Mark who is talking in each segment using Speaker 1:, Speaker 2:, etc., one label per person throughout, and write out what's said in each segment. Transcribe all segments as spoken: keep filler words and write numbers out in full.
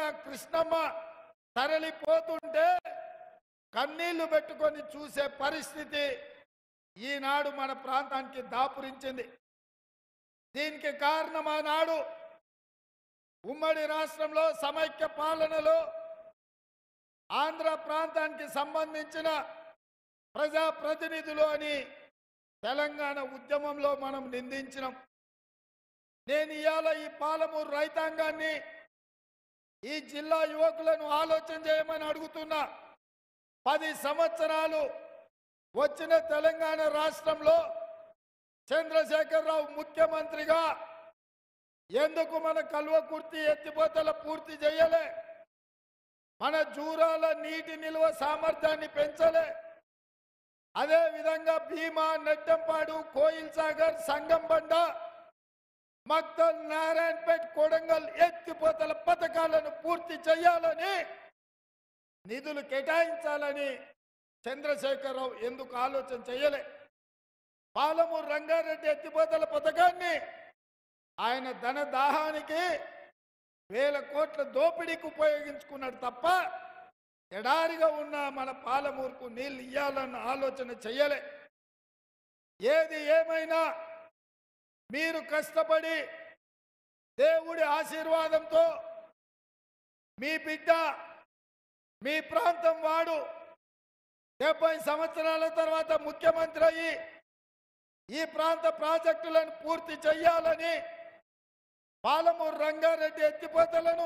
Speaker 1: కృష్ణమ్మ తరలిపోతుంటే కన్నీళ్లు పెట్టుకొని చూసే పరిస్థితి ఈనాడు మన ప్రాంతానికి దాపురించింది. దీనికి కారణం ఆనాడు ఉమ్మడి రాష్ట్రంలో సమైక్య పాలనలో ఆంధ్ర ప్రాంతానికి సంబంధించిన ప్రజాప్రతినిధులు అని తెలంగాణ ఉద్యమంలో మనం నిందించినాం. నేను ఇవాళ ఈ పాలమూరు రైతాంగాన్ని, ఈ జిల్లా యువకులను ఆలోచన చేయమని అడుగుతున్నా. పది సంవత్సరాలు వచ్చిన తెలంగాణ రాష్ట్రంలో చంద్రశేఖరరావు ముఖ్యమంత్రిగా ఎందుకు మన కల్వకుర్తి ఎత్తిపోతల పూర్తి చేయలే? మన జూరాల నీటి నిల్వ సామర్థ్యాన్ని పెంచలే? అదే విధంగా భీమా, నెట్టంపాడు, కోయిల్ సాగర్, సంగంబండ, మక్తల్, నారాయణపేట్, కొడంగల్ ఎత్తిపోతల పథకాలను పూర్తి చేయాలని, నిధులు కేటాయించాలని చంద్రశేఖరరావు ఎందుకు ఆలోచన చేయలే? పాలమూరు రంగారెడ్డి ఎత్తిపోతల పథకాన్ని ఆయన ధన దాహానికి వేల కోట్ల దోపిడీకి ఉపయోగించుకున్నాడు తప్ప ఎడారిగా ఉన్న మన పాలమూరుకు నీళ్ళు ఇయ్యాలన్న ఆలోచన చేయలే. ఏది ఏమైనా మీరు కష్టపడి దేవుడి ఆశీర్వాదంతో మీ బిడ్డ, మీ ప్రాంతం వాడు డెబ్బై సంవత్సరాల తర్వాత ముఖ్యమంత్రి అయ్యి ఈ ప్రాంత ప్రాజెక్టులను పూర్తి చేయాలని, పాలమూరు రంగారెడ్డి ఎత్తిపోతలను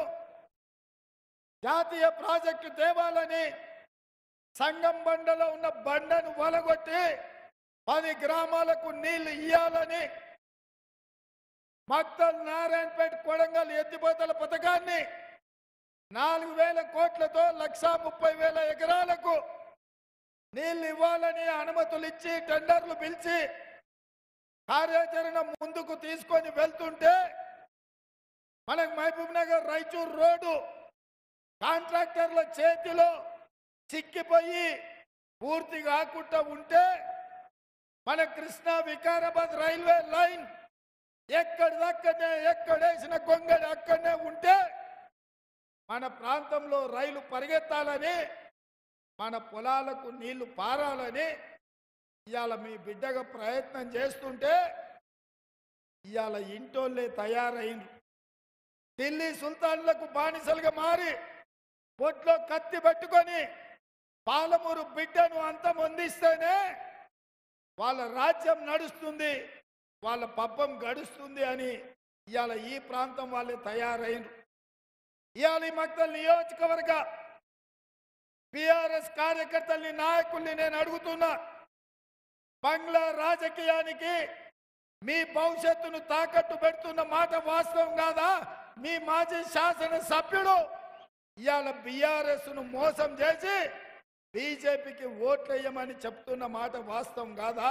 Speaker 1: జాతీయ ప్రాజెక్టు తేవాలని, సంగం బండలో ఉన్న బండను వలగొట్టి పది గ్రామాలకు నీళ్లు ఇయ్యాలని, మక్తల్, నారాయణపేట, కొడంగల్ ఎత్తిపోతల పథకాన్ని నాలుగు వేల కోట్లతో లక్ష ముప్పై వేల ఎకరాలకు నీళ్లు ఇవ్వాలని అనుమతులు ఇచ్చి టెండర్లు పిలిచి కార్యాచరణ ముందుకు తీసుకొని వెళ్తుంటే మనకు మహబూబ్ నగర్ రాయచూర్ రోడ్డు కాంట్రాక్టర్ల చేతిలో చిక్కిపోయి పూర్తి కాకుండా ఉంటే మన కృష్ణా వికారాబాద్ రైల్వే లైన్ ఎక్కడిదక్కడనే, ఎక్కడేసిన గొంగడి అక్కడనే ఉంటే మన ప్రాంతంలో రైలు పరిగెత్తాలని, మన పొలాలకు నీళ్లు పారాలని ఇవాళ మీ బిడ్డగా ప్రయత్నం చేస్తుంటే ఇవాళ ఇంటోళ్ళే తయారైంది. ఢిల్లీ సుల్తాన్లకు బానిసలుగా మారి పొట్లో కత్తి పట్టుకొని పాలమూరు బిడ్డను అంతమొందిస్తేనే వాళ్ళ రాజ్యం నడుస్తుంది, వాళ్ళ పబ్బం గడుస్తుంది అని ఇవాళ ఈ ప్రాంతం వాళ్ళే తయారైంది. ఇవాళ ఈ మక్తల్ నియోజకవర్గ బీఆర్ఎస్ కార్యకర్తల్ని, నాయకుల్ని నేను అడుగుతున్నా, బంగ్లా రాజకీయానికి మీ భవిష్యత్తును తాకట్టు పెడుతున్న మాట వాస్తవం కాదా? మీ మాజీ శాసన సభ్యుడు ఇవాళ బీఆర్ఎస్ ను మోసం చేసి బీజేపీకి ఓట్లేయమని చెప్తున్న మాట వాస్తవం కాదా?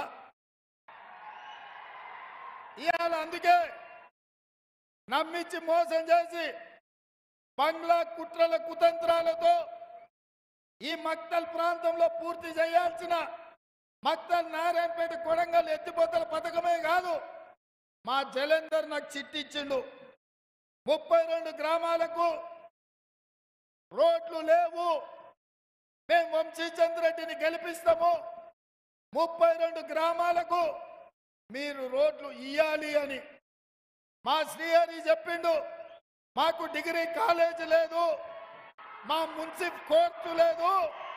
Speaker 1: ఇవాళ అందుకే నమ్మించి మోసం చేసి బంగ్లా కుట్రల కుతంత్రాలతో ఈ మక్తల్ ప్రాంతంలో పూర్తి చేయాల్సిన మక్తల్, నారాయణపేట, కొడంగల్ ఎత్తిపోతల పథకమే కాదు, మా జలంధర్ నాకు చిట్టిచ్చిండు. ముప్పై రెండు గ్రామాలకు రోడ్లు లేవు, మేము వంశీచంద్ర రెడ్డిని గెలిపిస్తాము, ముప్పై రెండు గ్రామాలకు మీరు రోడ్లు ఇయ్యాలి అని. మా శ్రీహరి చెప్పిండు, మాకు డిగ్రీ కాలేజ్ లేదు, మా మున్సిపల్ కోర్టు లేదు.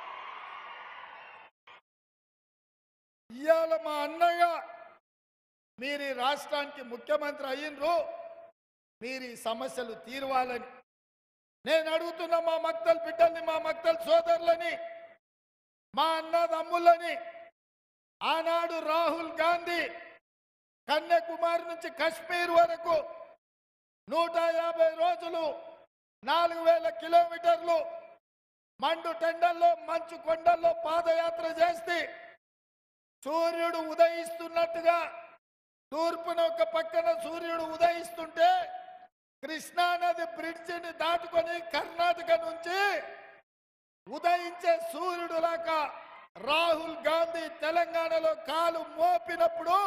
Speaker 1: ఇవాళ మా అన్నయ్య మీరు ఈ రాష్ట్రానికి ముఖ్యమంత్రి అయ్యిండ్రు, మీరు ఈ సమస్యలు తీరవాలని నేను అడుగుతున్నా. మా మక్తల్ బిడ్డల్ని, మా మక్తల్ సోదరులని, మా అన్నదమ్ములని ఆనాడు రాహుల్ గాంధీ కన్యాకుమారి నుంచి కశ్మీర్ వరకు నూట యాభై రోజులు నాలుగు వేల కిలోమీటర్లు మండు టెండల్లో, మంచు కొండల్లో పాదయాత్ర చేస్తే సూర్యుడు ఉదయిస్తున్నట్టుగా తూర్పున ఒక పక్కన సూర్యుడు ఉదయిస్తుంటే కృష్ణానది బ్రిడ్జిని దాటుకొని కర్ణాటక నుంచి ఉదయించే సూర్యుడు లాగా రాహుల్ గాంధీ తెలంగాణలో కాలు మోపినప్పుడు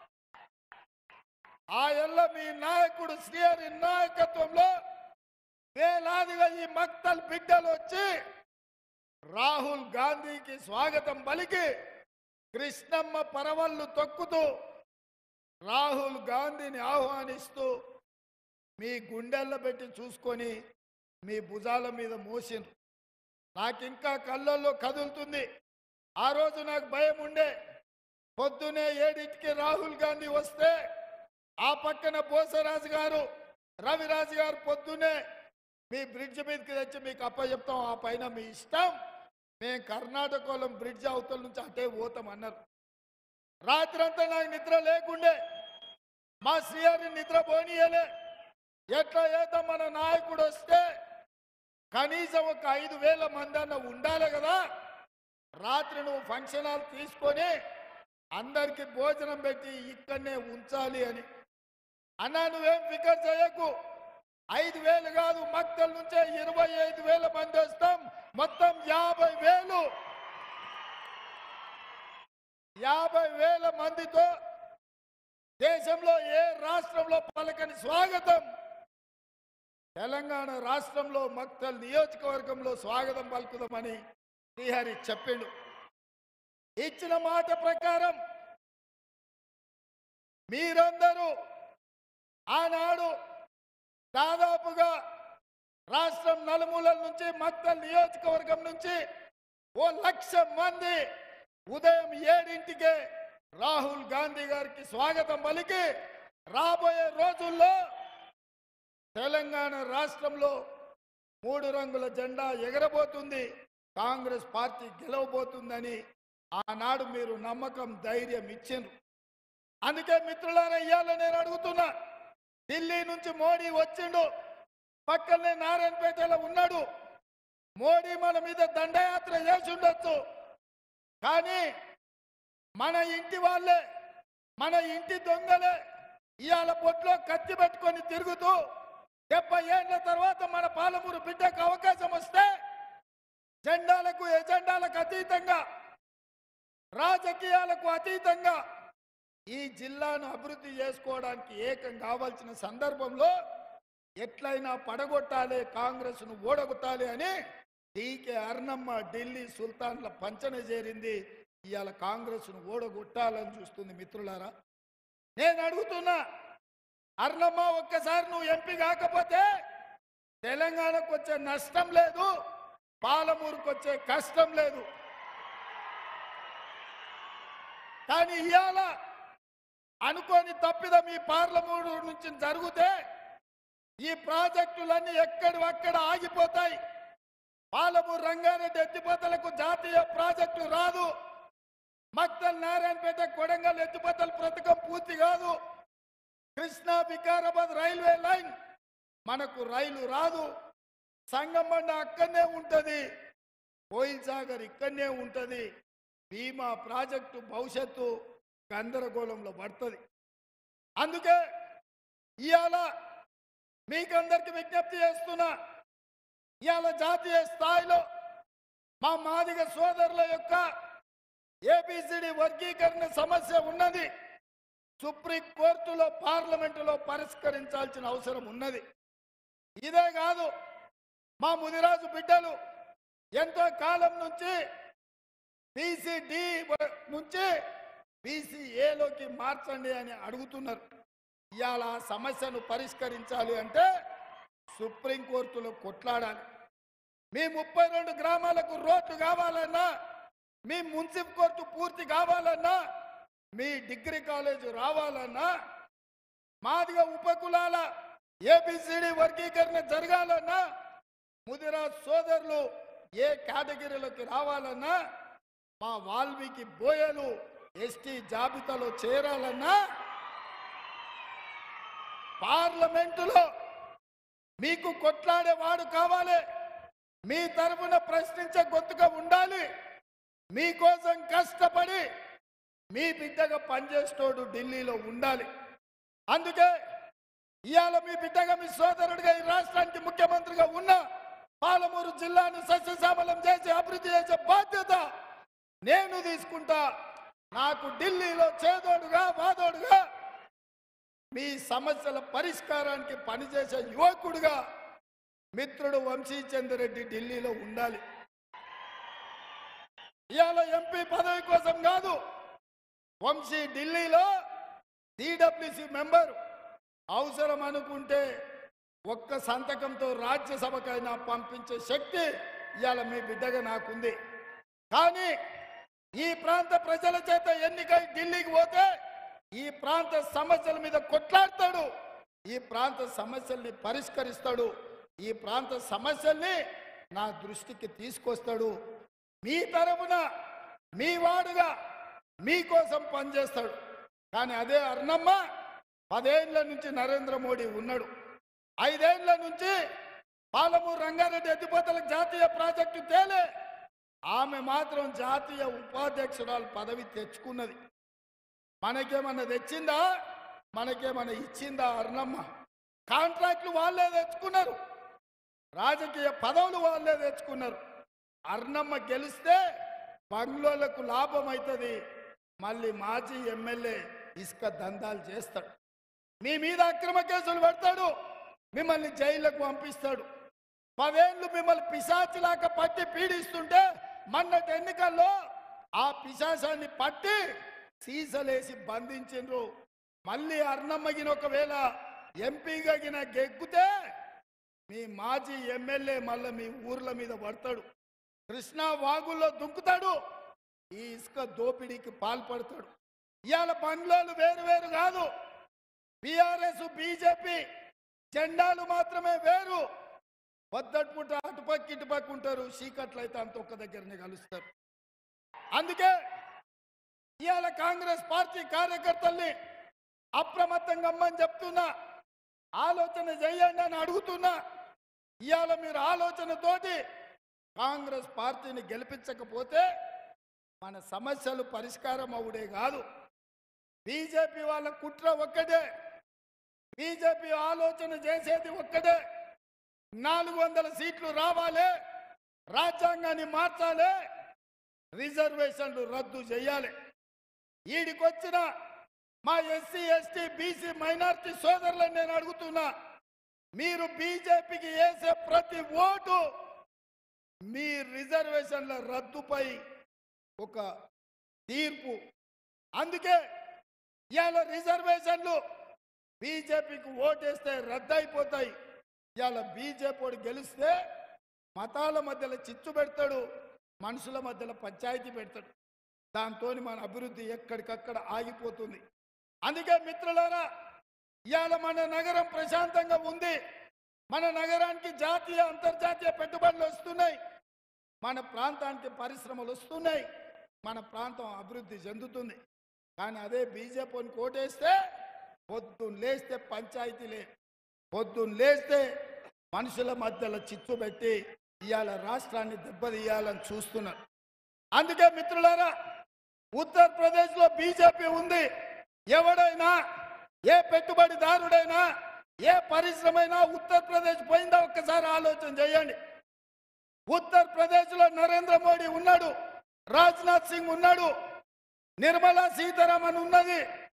Speaker 1: ఆ ఎల్ల మీ నాయకుడు శ్రీహరి నాయకత్వంలో వేలాదిగా ఈ మక్తల్ బిడ్డలు వచ్చి రాహుల్ గాంధీకి స్వాగతం పలికి కృష్ణమ్మ పరవళ్ళు తొక్కుతూ రాహుల్ గాంధీని ఆహ్వానిస్తూ మీ గుండెల్లో పెట్టి చూసుకొని మీ భుజాల మీద మోసిండ్రు. నాకు ఇంకా కళ్ళల్లో కదులుతుంది. ఆ రోజు నాకు భయం ఉండే. పొద్దునే ఏడింటికి రాహుల్ గాంధీ వస్తే ఆ పక్కన బోసరాజు గారు రవిరాజు గారు పొద్దునే మీ బ్రిడ్జ్ మీదకి తెచ్చి మీకు అప్ప చెప్తాం, ఆ పైన మీ ఇష్టం, మేము కర్ణాటకలో బ్రిడ్జ్ అవతల నుంచి అటే పోతాం అన్నారు. రాత్రి అంతా నాకు నిద్ర లేకుండే. మా శ్రీహరి నిద్ర పోనీయలే. ఎట్లా ఏదో మన నాయకుడు వస్తే కనీసం ఒక ఐదు వేల మంది అన్న ఉండాలి కదా. రాత్రి నువ్వు ఫంక్షన్ హాల్ తీసుకొని అందరికి భోజనం పెట్టి ఇక్కడనే ఉంచాలి అని అన్నా. నువ్వేం ఫికర్ చేయకు. ఐదు వేలు కాదు, మక్తల్ నుంచే ఇరవై ఐదు వేల మంది వస్తాం. మొత్తం యాభై వేలు యాభై వేల మందితో దేశంలో ఏ రాష్ట్రంలో పలకని స్వాగతం తెలంగాణ రాష్ట్రంలో మక్తల్ నియోజకవర్గంలో స్వాగతం పలుకుదామని శ్రీహరి చెప్పిండు. ఇచ్చిన మాట ప్రకారం మీరందరూ ఆనాడు దాదాపుగా రాష్ట్రం నలుమూలల నుంచి మక్తల్ నియోజకవర్గం నుంచి ఓ లక్ష మంది ఉదయం ఏడింటికే రాహుల్ గాంధీ గారికి స్వాగతం పలికి రాబోయే రోజుల్లో తెలంగాణ రాష్ట్రంలో మూడు రంగుల జెండా ఎగరబోతుంది, కాంగ్రెస్ పార్టీ గెలవబోతుందని ఆనాడు మీరు నమ్మకం ధైర్యం ఇచ్చిండ్రు. అందుకే మిత్రులారా ఇవాళ నేను అడుగుతున్నా, ఢిల్లీ నుంచి మోడీ వచ్చిండు, పక్కనే నారాయణపేటలో ఉన్నాడు. మోడీ మన మీద దండయాత్ర చేసి ఉండొచ్చు, కానీ మన ఇంటి వాళ్ళే, మన ఇంటి దొంగలే ఇవాళ పొట్లో కత్తి పెట్టుకొని తిరుగుతూ డెబ్బై ఏళ్ల తర్వాత మన పాలమూరు బిడ్డకు అవకాశం వస్తే జెండాలకు ఎజెండాలకు అతీతంగా రాజకీయాలకు అతీతంగా ఈ జిల్లాను అభివృద్ధి చేసుకోవడానికి ఏకం కావాల్సిన సందర్భంలో ఎట్లయినా పడగొట్టాలి, కాంగ్రెస్ను ఓడగొట్టాలి అని డీకే అర్ణమ్మ ఢిల్లీ సుల్తాన్ల పంచన చేరింది. ఇవాళ కాంగ్రెస్ను ఓడగొట్టాలని చూస్తుంది. మిత్రులారా నేను అడుగుతున్నా, అర్ణమ్మ ఒక్కసారి నువ్వు ఎంపీ కాకపోతే తెలంగాణకు వచ్చే నష్టం లేదు, పాలమూరుకు వచ్చే కష్టం లేదు. కానీ ఇవాళ అనుకోని తప్పిదం ఈ పార్లమెంటు నుంచి జరిగితే ఈ ప్రాజెక్టులన్నీ ఎక్కడి అక్కడ ఆగిపోతాయి. పాలమూరు రంగారెడ్డి ఎత్తిపోతలకు జాతీయ ప్రాజెక్టు రాదు. మక్తల్ నారాయణపేట కొడంగల్ ఎత్తిపోతల పథకం పూర్తి కాదు. కృష్ణా వికారాబాద్ రైల్వే లైన్ మనకు రైలు రాదు. సంగమండ అక్కడనే ఉంటుంది, కోయిల్ సాగర్ ఇక్కడనే ఉంటుంది. భీమా ప్రాజెక్టు భవిష్యత్తు గందరగోళంలో పడుతుంది. అందుకే ఇవాళ మీకందరికి విజ్ఞప్తి చేస్తున్నా, ఇవాళ జాతీయ స్థాయిలో మా మాదిగ సోదరుల యొక్క ఏబిసిడి వర్గీకరణ సమస్య ఉన్నది. సుప్రీం కోర్టులో పార్లమెంటులో పరిష్కరించాల్సిన అవసరం ఉన్నది. ఇదే కాదు, మా ముదిరాజు బిడ్డలు ఎంతో కాలం నుంచి బీసీడీ నుంచి బీసీఏలోకి మార్చండి అని అడుగుతున్నారు. ఇవాళ ఆ సమస్యను పరిష్కరించాలి అంటే సుప్రీంకోర్టులో కొట్లాడాలి. మీ ముప్పై రెండు గ్రామాలకు రోడ్లు కావాలన్నా, మీ మున్సిపల్ కోర్టు పూర్తి కావాలన్నా, మీ డిగ్రీ కాలేజ్ రావాలన్నా, మాదిగా ఉపకులాల ఏబిసిడి వర్గీకరణ జరగాలన్నా, ముదిరాజ్ సోదరులు ఏ కేటగిరీలోకి రావాలన్నా, మా వాల్మీకి బోయలు ఎస్టీ జాబితాలో చేరాలన్నా పార్లమెంటులో మీకు కొట్లాడేవాడు కావాలి. మీ తరఫున ప్రశ్నించే గొంతుగా ఉండాలి. మీకోసం కష్టపడి మీ బిడ్డగా పనిచేస్తోడు ఢిల్లీలో ఉండాలి. అందుకే ఇవాళ మీ బిడ్డగా, మీ సోదరుడిగా ఈ రాష్ట్రానికి ముఖ్యమంత్రిగా ఉన్న పాలమూరు జిల్లాను సస్యశ్యామలం చేసి అభివృద్ధి చేసే బాధ్యత నేను తీసుకుంటా. నాకు ఢిల్లీలో చేదోడుగా వాదోడుగా మీ సమస్యల పరిష్కారానికి పనిచేసే యువకుడిగా మిత్రుడు వంశీచంద్ర రెడ్డి ఢిల్లీలో ఉండాలి. ఇవాళ ఎంపీ పదవి కోసం కాదు, వంశీ ఢిల్లీలో సిడబ్ల్యూసి మెంబర్ అవసరం అనుకుంటే ఒక్క సంతకంతో రాజ్యసభకైనా పంపించే శక్తి ఇవాళ మీ బిడ్డగా నాకుంది. కానీ ఈ ప్రాంత ప్రజల చేత ఎన్నికై ఢిల్లీకి పోతే ఈ ప్రాంత సమస్యల మీద కొట్లాడతాడు, ఈ ప్రాంత సమస్యల్ని పరిష్కరిస్తాడు, ఈ ప్రాంత సమస్యల్ని నా దృష్టికి తీసుకొస్తాడు. మీ తరపున మీ వాడుగా మీకోసం పనిచేస్తాడు. కానీ అదే అర్ణమ్మ పదేళ్ల నుంచి నరేంద్ర మోడీ ఉన్నాడు, ఐదేళ్ల నుంచి పాలమూరు రంగారెడ్డి ఎత్తిపోతల జాతీయ ప్రాజెక్టు తేలే ఆమె మాత్రం జాతీయ ఉపాధ్యక్షురాలు పదవి తెచ్చుకున్నది. మనకేమన్నా తెచ్చిందా? మనకేమన్నా ఇచ్చిందా? అర్ణమ్మ కాంట్రాక్ట్లు వాళ్ళే తెచ్చుకున్నారు, రాజకీయ పదవులు వాళ్ళే తెచ్చుకున్నారు. అర్ణమ్మ గెలిస్తే బంగ్లోలకు లాభం అవుతుంది, మళ్ళీ మాజీ ఎమ్మెల్యే ఇసుక దందాలు చేస్తాడు, మీ మీద అక్రమ కేసులు పెడతాడు, మిమ్మల్ని జైళ్లకు పంపిస్తాడు. పదేళ్ళు మిమ్మల్ని పిశాచిలాగా పట్టి పీడిస్తుంటే మొన్నటి ఎన్నికల్లో ఆ పిశాచాన్ని పట్టి సీసలేసి బంధించిండ్రు. మళ్ళీ అర్ణమ్మగిన ఒకవేళ ఎంపీగా గిన గెగ్గుతే మీ మాజీ ఎమ్మెల్యే మళ్ళీ మీ ఊర్ల మీద పడతాడు, కృష్ణా వాగుల్లో దుంకుతాడు, ఈ ఇసుక దోపిడీకి పాల్పడతాడు. ఇవాళ బంగ్లాలు వేరు వేరు కాదు, బీఆర్ఎస్ బీజేపీ జెండాలు మాత్రమే వేరు. పొద్దటిపూట అటుపక్క ఇటుపక్క ఉంటారు, చీకట్లు అయితే అంత ఒక్క దగ్గరనే కలుస్తారు. అందుకే ఇవాళ కాంగ్రెస్ పార్టీ కార్యకర్తల్ని అప్రమత్తంగా అమ్మని చెప్తున్నా, ఆలోచన చేయండి అని అడుగుతున్నా. ఇవాళ మీరు ఆలోచనతోటి కాంగ్రెస్ పార్టీని గెలిపించకపోతే మన సమస్యలు పరిష్కారం అవుడే కాదు. బీజేపీ వాళ్ళ కుట్ర ఒక్కటే, బీజేపీ ఆలోచన చేసేది ఒక్కటే, నాలుగు వందల సీట్లు రావాలి, రాజ్యాంగాన్ని మార్చాలి, రిజర్వేషన్లు రద్దు చేయాలి. ఈడికొచ్చిన మా ఎస్సీ ఎస్టీ బీసీ మైనారిటీ సోదరులను నేను అడుగుతున్నా, మీరు బీజేపీకి వేసే ప్రతి ఓటు మీ రిజర్వేషన్ల రద్దుపై ఒక తీర్పు. అందుకే ఇవాళ రిజర్వేషన్లు బీజేపీకి ఓటేస్తే రద్దు అయిపోతాయి. ఇవాళ బీజేపీ గెలిస్తే మతాల మధ్యలో చిచ్చు పెడతాడు, మనుషుల మధ్యలో పంచాయతీ పెడతాడు, దాంతో మన అభివృద్ధి ఎక్కడికక్కడ ఆగిపోతుంది. అందుకే మిత్రులారా, ఇవాళ మన నగరం ప్రశాంతంగా ఉంది, మన నగరానికి జాతీయ అంతర్జాతీయ పెట్టుబడులు వస్తున్నాయి, మన ప్రాంతానికి పరిశ్రమలు వస్తున్నాయి, మన ప్రాంతం అభివృద్ధి చెందుతుంది. కానీ అదే బీజేపీని కోటేస్తే పొద్దున్న లేస్తే పంచాయతీలే, పొద్దున్న లేస్తే మనుషుల మధ్యలో చిచ్చు పెట్టి ఇవాళ రాష్ట్రాన్ని దెబ్బతీయాలని చూస్తున్నారు. అందుకే మిత్రులారా, ఉత్తరప్రదేశ్లో బీజేపీ ఉంది. ఎవడైనా ఏ పెట్టుబడిదారుడైనా ఏ పరిశ్రమైనా ఉత్తరప్రదేశ్ పోయిందా ఒక్కసారి ఆలోచన చేయండి. ఉత్తరప్రదేశ్లో నరేంద్ర మోడీ ఉన్నాడు, రాజ్నాథ్ సింగ్ ఉన్నాడు, నిర్మలా సీతారామన్ ఉన్నది,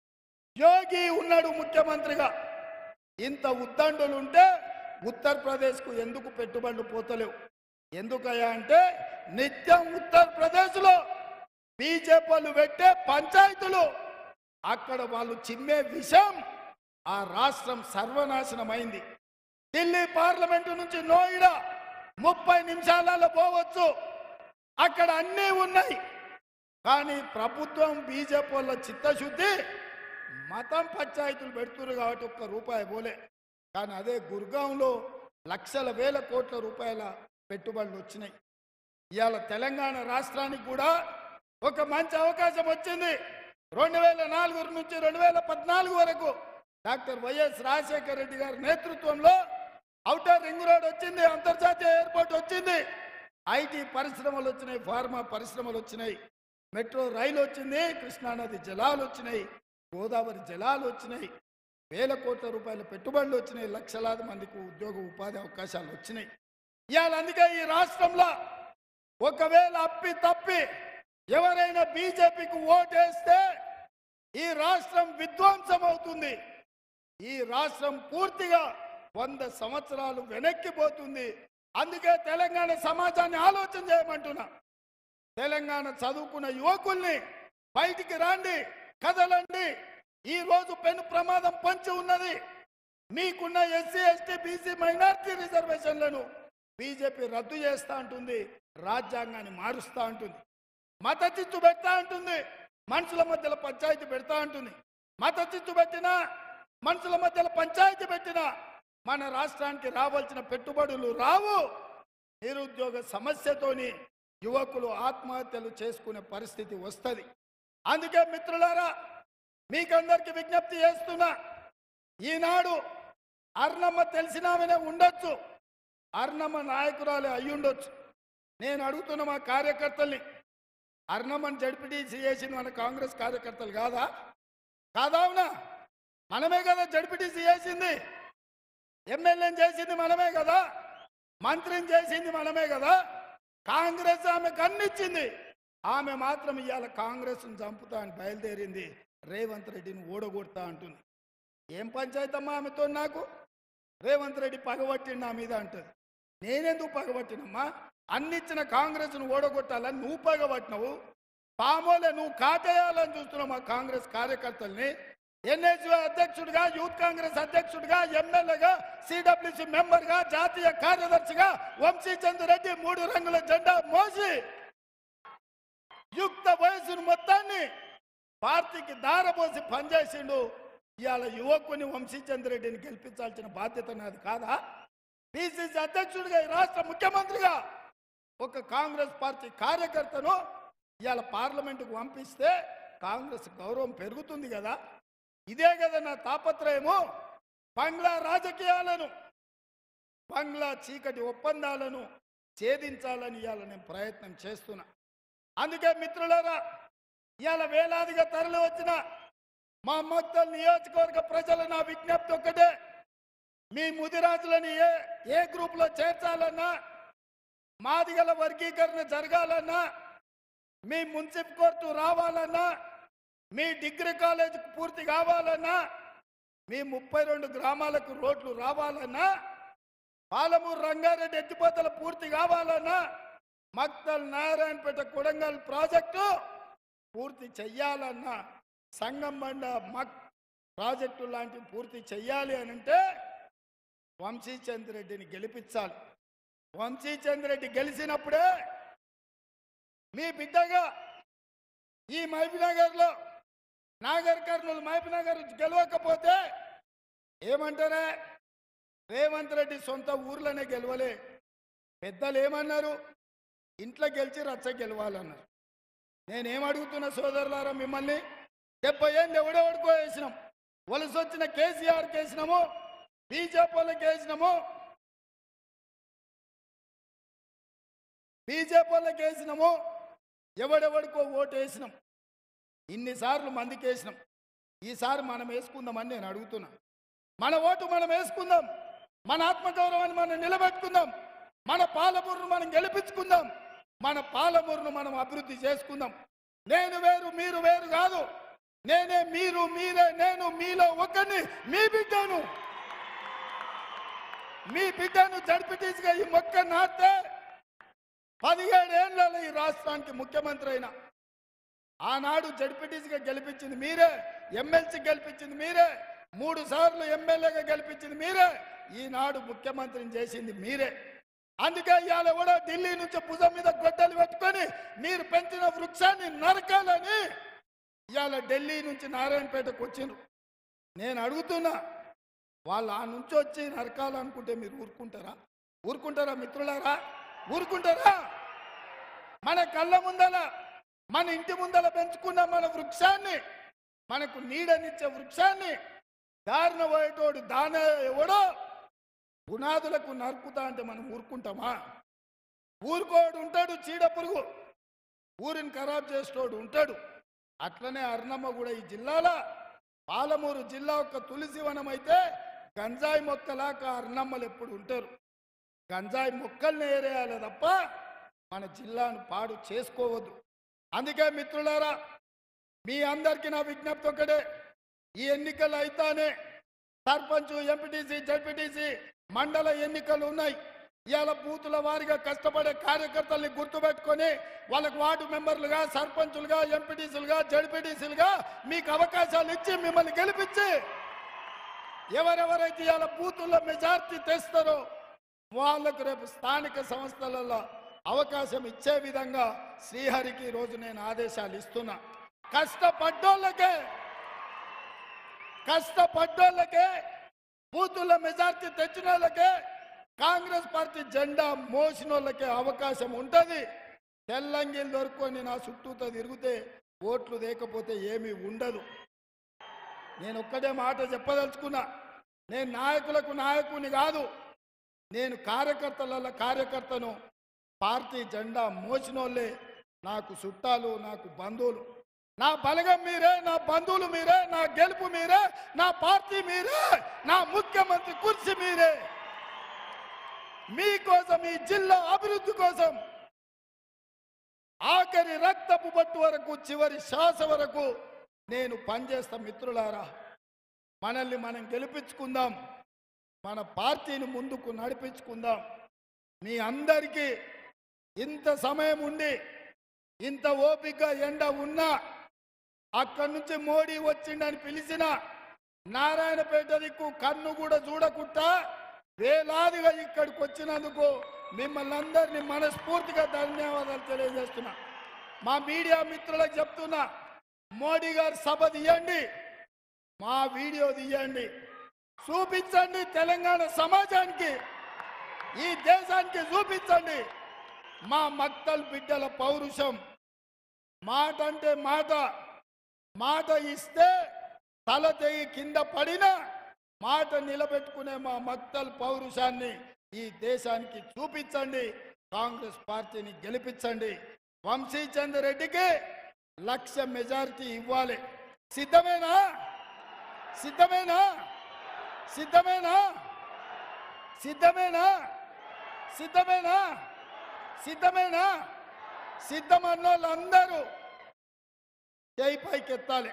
Speaker 1: యోగి ఉన్నాడు ముఖ్యమంత్రిగా. ఇంత ఉద్దండులు ఉంటే ఉత్తరప్రదేశ్కు ఎందుకు పెట్టుబడులు పోతలేవు? ఎందుకయ్యా అంటే నిత్యం ఉత్తరప్రదేశ్లో బీజేపీలు పెట్టే పంచాయతీలు, అక్కడ వాళ్ళు చిమ్మే విషయం ఆ రాష్ట్రం సర్వనాశనమైంది. ఢిల్లీ పార్లమెంటు నుంచి నోయిడా ముప్పై నిమిషాలలో పోవచ్చు, అక్కడ అన్నీ ఉన్నాయి. కానీ ప్రభుత్వం బీజేపీ వాళ్ళ చిత్తశుద్ధి మతం పంచాయతీలు పెడుతున్నారు కాబట్టి ఒక్క రూపాయి పోలే. కానీ అదే గుర్గాంలో లక్షల వేల కోట్ల రూపాయల పెట్టుబడులు వచ్చినాయి. ఇవాళ తెలంగాణ రాష్ట్రానికి కూడా ఒక మంచి అవకాశం వచ్చింది. రెండు వేల నాలుగు నుంచి రెండు వేల పద్నాలుగు వరకు డాక్టర్ వైఎస్ రాజశేఖర రెడ్డి గారి నేతృత్వంలో ఔటర్ రింగ్ రోడ్ వచ్చింది, అంతర్జాతీయ ఎయిర్పోర్ట్ వచ్చింది, ఐటీ పరిశ్రమలు వచ్చినాయి, ఫార్మా పరిశ్రమలు వచ్చినాయి, మెట్రో రైలు వచ్చింది, కృష్ణానది జలాలు వచ్చినాయి, గోదావరి జలాలు వచ్చినాయి, వేల కోట్ల రూపాయల పెట్టుబడులు వచ్చినాయి, లక్షలాది మందికి ఉద్యోగ ఉపాధి అవకాశాలు వచ్చినాయి. ఇవాళ అందుకే ఈ రాష్ట్రంలో ఒకవేళ అప్పి తప్పి ఎవరైనా బీజేపీకి ఓటేస్తే ఈ రాష్ట్రం విధ్వంసం అవుతుంది. ఈ రాష్ట్రం పూర్తిగా వంద సంవత్సరాలు వెనక్కిపోతుంది. అందుకే తెలంగాణ సమాజాన్ని ఆలోచన చేయమంటున్నా. తెలంగాణ చదువుకున్న యువకుల్ని బయటికి రాండి, కదలండి. ఈ రోజు పెను ప్రమాదం పంచి ఉన్నది. మీకున్న ఎస్సీ ఎస్టీ బీసీ మైనార్టీ రిజర్వేషన్లను బీజేపీ రద్దు చేస్తా అంటుంది, రాజ్యాంగాన్ని మారుస్తా అంటుంది, మత చిచ్చు పెడతా అంటుంది, మనుషుల మధ్యలో పంచాయతీ పెడతా అంటుంది. మత చిచ్చు పెట్టినా, మనుషుల మధ్యలో పంచాయతీ పెట్టినా మన రాష్ట్రానికి రావాల్సిన పెట్టుబడులు రావు. నిరుద్యోగ సమస్యతోని యువకులు ఆత్మహత్యలు చేసుకునే పరిస్థితి వస్తుంది. అందుకే మిత్రులారా, మీకందరికి విజ్ఞప్తి చేస్తున్నా. ఈనాడు అర్ణమ్మ తెలిసినామనే ఉండొచ్చు, అర్ణమ్మ నాయకురాలే అయ్యుండొచ్చు. నేను అడుగుతున్న మా కార్యకర్తల్ని, అర్ణమ్మని జడ్పీటీసీ చేసింది మన కాంగ్రెస్ కార్యకర్తలు కాదా? కాదావునా? మనమే కదా జడ్పీటీసీ చేసింది, ఎమ్మెల్యేని చేసింది మనమే కదా, మంత్రిని చేసింది మనమే కదా. కాంగ్రెస్ ఆమె కన్నిచ్చింది, ఆమె మాత్రం ఇవాళ కాంగ్రెస్ను చంపుతా అని బయలుదేరింది, రేవంత్ రెడ్డిని ఓడగొడతా అంటుంది. ఏం పంచాయతమ్మా ఆమెతో నాకు? రేవంత్ రెడ్డి పగబట్టిండు నా మీద అంటుంది. నేనెందుకు పగబట్టినమ్మా? అన్నిచ్చిన కాంగ్రెస్ను ఓడగొట్టాలని నువ్వు పగబట్టినవు. పామోలే నువ్వు కాటేయాలని చూస్తున్నావు మా కాంగ్రెస్ కార్యకర్తల్ని. ఎన్ఎస్యూ అధ్యక్షుడిగా, యూత్ కాంగ్రెస్ అధ్యక్షుడిగా, ఎమ్మెల్యేగా, సిడబ్ల్యూసీ మెంబర్గా, జాతీయ కార్యదర్శిగా వంశీచంద్ర రెడ్డి మూడు రంగుల జెండా మోసి యుక్త వయసును మొత్తాన్ని పార్టీకి దారపోసి పనిచేసిండు. ఇవాళ యువకుని వంశీచంద్ర రెడ్డిని గెలిపించాల్సిన బాధ్యత నాది కాదా? పిసిసి అధ్యక్షుడిగా, ఈ రాష్ట్ర ముఖ్యమంత్రిగా ఒక కాంగ్రెస్ పార్టీ కార్యకర్తను ఇవాళ పార్లమెంటుకు పంపిస్తే కాంగ్రెస్ గౌరవం పెరుగుతుంది కదా. ఇదే కదా నా తాపత్రయము. బంగ్లా రాజకీయాలను, బంగ్లా చీకటి ఒప్పందాలను ఛేదించాలని ఇవాళ నేను ప్రయత్నం చేస్తున్నా. అందుకే మిత్రులారా, ఇవాళ వేలాదిగా తరలి వచ్చిన మా మక్తల్ నియోజకవర్గ ప్రజల నా విజ్ఞప్తి ఒక్కటే. మీ ముదిరాజులని ఏ ఏ గ్రూపులో చేర్చాలన్నా, మాదిగల వర్గీకరణ జరగాలన్నా, మీ మున్సిపల్ కోర్టు రావాలన్నా, మీ డిగ్రీ కాలేజ్ పూర్తి కావాలన్నా, మీ ముప్పై రెండు గ్రామాలకు రోడ్లు రావాలన్నా, పాలమూరు రంగారెడ్డి ఎత్తిపోతల పూర్తి కావాలన్నా, మక్తల్ నారాయణపేట కొడంగల్ ప్రాజెక్టు పూర్తి చెయ్యాలన్నా, సంగంబండ మక్ ప్రాజెక్టు లాంటివి పూర్తి చెయ్యాలి అని అంటే వంశీచంద్ర రెడ్డిని గెలిపించాలి. వంశీచంద్ర రెడ్డి గెలిచినప్పుడే మీ బిడ్డగా ఈ మహబూబ్నగర్లో, నాగర్ కర్నూలు మహబూబ్నగర్ గెలవకపోతే ఏమంటారే? రేవంత్ రెడ్డి సొంత ఊర్లోనే గెలవలే. పెద్దలు ఏమన్నారు? ఇంట్లో గెలిచి రచ్చ గెలవాలన్నారు. నేనేమడుగుతున్నా సోదరులారా మిమ్మల్ని, డెబ్బై ఏళ్ళు ఎవడెవడికో వేసినాం. వలస వచ్చిన కేసీఆర్కి వేసినాము, బీజేపీ వాళ్ళకి వేసినాము, బీజేపీ వాళ్ళకి వేసినాము, ఎవడెవడికో ఓటు వేసినాం. ఇన్నిసార్లు మందికి వేసినాం. ఈసారి మనం వేసుకుందామని నేను అడుగుతున్నా. మన ఓటు మనం వేసుకుందాం, మన ఆత్మగౌరవాన్ని మనం నిలబెట్టుకుందాం, మన పాలమూరును మనం గెలిపించుకుందాం, మన పాలమూరును మనం అభివృద్ధి చేసుకుందాం. నేను వేరు మీరు వేరు కాదు, నేనే మీరు మీరే నేను, మీలో ఒకరిని, మీ బిడ్డను మీ బిడ్డను జడ్పీటీసీగా ఈ మొక్క నాటితే పదిహేడు ఏళ్లలో ఈ రాష్ట్రానికి ముఖ్యమంత్రి అయినా. ఆనాడు జడ్పీటీసీగా గెలిపించింది మీరే, ఎమ్మెల్సీ గెలిపించింది మీరే, మూడు సార్లు ఎమ్మెల్యేగా గెలిపించింది మీరే, ఈనాడు ముఖ్యమంత్రిని చేసింది మీరే. అందుకే ఇవాళ కూడా ఢిల్లీ నుంచి భుజం మీద గొడ్డలు పెట్టుకొని మీరు పెంచిన వృక్షాన్ని నరకాలని ఇవాళ ఢిల్లీ నుంచి నారాయణపేటకు వచ్చిండ్రు. నేను అడుగుతున్నా, వాళ్ళు ఆ నుంచి వచ్చి నరకాలనుకుంటే మీరు ఊరుకుంటారా? ఊరుకుంటారా మిత్రులారా? ఊరుకుంటారా? మన కళ్ళ ముందల, మన ఇంటి ముందల పెంచుకున్న మన వృక్షాన్ని, మనకు నీడనిచ్చే వృక్షాన్ని దారిన పోయేటోడు దాన ఎవడో పునాదులకు నరుకుతా అంటే మనం ఊరుకుంటామా? ఊరుకోడు ఉంటాడు, చీడ పురుగు ఊరిని ఖరాబ్ చేసేటోడు ఉంటాడు. అట్లనే అర్ణమ్మ కూడా ఈ జిల్లాలో, పాలమూరు జిల్లా ఒక తులసివనం అయితే గంజాయి మొక్కలాగా అర్ణమ్మలు ఎప్పుడు ఉంటారు. గంజాయి మొక్కల్ని ఏరేయాలి తప్ప మన జిల్లాను పాడు చేసుకోవద్దు. అందుకే మిత్రులారా, మీ అందరికీ నా విజ్ఞప్తి ఒకటే, ఈ ఎన్నికలు అయితేనే సర్పంచ్, ఎంపీటీసీ, జడ్పీటీసీ మండల ఎన్నికలు ఉన్నాయి. ఇవాళ బూతుల వారిగా కష్టపడే కార్యకర్తల్ని గుర్తుపెట్టుకొని వాళ్ళకు వార్డు మెంబర్లుగా, సర్పంచులుగా, ఎంపీటీసీలుగా, జడ్పీటీసీలుగా మీకు అవకాశాలు ఇచ్చి మిమ్మల్ని గెలిపించి ఎవరెవరైతే ఇవాళ బూతుల్లో మెజార్టీ తెస్తారో వాళ్ళకు రేపు స్థానిక సంస్థలలో అవకాశం ఇచ్చే విధంగా శ్రీహరికి రోజు నేను ఆదేశాలు ఇస్తున్నా. కష్టపడ్డోళ్ళకే కష్టపడ్డోళ్ళకే బూతుల్లో మెజార్టీ తెచ్చిన వాళ్ళకే కాంగ్రెస్ పార్టీ జెండా మోసిన వాళ్ళకే అవకాశం ఉంటుంది. తెల్లంగిలు దొరుకుని నా చుట్టూతో తిరిగితే ఓట్లు లేకపోతే ఏమీ ఉండదు. నేను ఒక్కటే మాట చెప్పదలుచుకున్నా, నేను నాయకులకు నాయకుని కాదు, నేను కార్యకర్తల కార్యకర్తను. పార్టీ జెండా మోసినోళ్ళే నాకు చుట్టాలు, నాకు బంధువులు. నా బలగం మీరే, నా బంధువులు మీరే, నా గెలుపు మీరే, నా పార్టీ మీరే, నా ముఖ్యమంత్రి కుర్చీ మీరే. మీకోసం, ఈ జిల్లా అభివృద్ధి కోసం ఆఖరి రక్తపు బట్టు వరకు, చివరి శ్వాస వరకు నేను పనిచేస్తా. మిత్రులారా, మనల్ని మనం గెలిపించుకుందాం, మన పార్టీని ముందుకు నడిపించుకుందాం. మీ అందరికీ ఇంత సమయం ఉండి, ఇంత ఓపిక ఎండ ఉన్నా, అక్కడి నుంచి మోడీ వచ్చిండని పిలిచిన నారాయణపేట దిక్కు కన్ను కూడా చూడకుండా వేలాదిగా ఇక్కడికి వచ్చినందుకు మిమ్మల్ని అందరినీ మనస్ఫూర్తిగా ధన్యవాదాలు తెలియజేస్తున్నా. మా మీడియా మిత్రులకు చెప్తున్నా, మోడీ గారు సభ తీయండి, మా వీడియో తీయండి, చూపించండి. తెలంగాణ సమాజానికి, ఈ దేశానికి చూపించండి మా మక్తల్ బిడ్డల పౌరుషం. మాట అంటే మాట, మాట ఇస్తే తల తెగి కింద పడిన మాట నిలబెట్టుకునే మా మక్తల్ పౌరుషాన్ని ఈ దేశానికి చూపించండి. కాంగ్రెస్ పార్టీని గెలిపించండి. వంశీచందర్ రెడ్డికి లక్ష మెజారిటీ ఇవ్వాలి. సిద్ధమేనా? సిద్ధమేనా? సిద్ధమేనా? సిద్ధమేనా? సిద్ధమేనా? సిద్ధమేనా? సిద్ధమన్న వాళ్ళందరూ జై పైకెత్తాలి.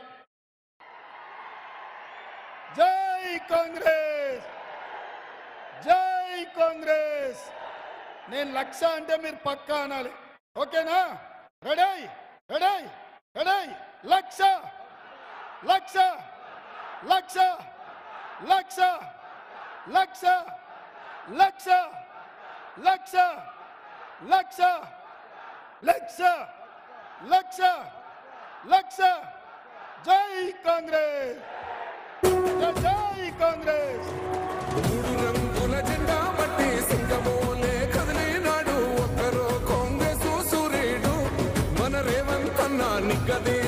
Speaker 1: జై కాంగ్రెస్, జై కాంగ్రెస్. నేను లక్ష అంటే మీరు పక్కా అనాలి. ఓకేనా? Ready ready ready. Lakh lakh lakh lakh lakh lakh lakh lakh lakh lakh lakh. జై కాంగ్రెస్, జై కాంగ్రెస్.
Speaker 2: మూడు రంగుల జెండా మట్టి సింగమోలే కదిలినాడు ఒక్కరో కాంగ్రెస్ సూర్యుడు మన రేవంత్ అన్న నిగ్గదే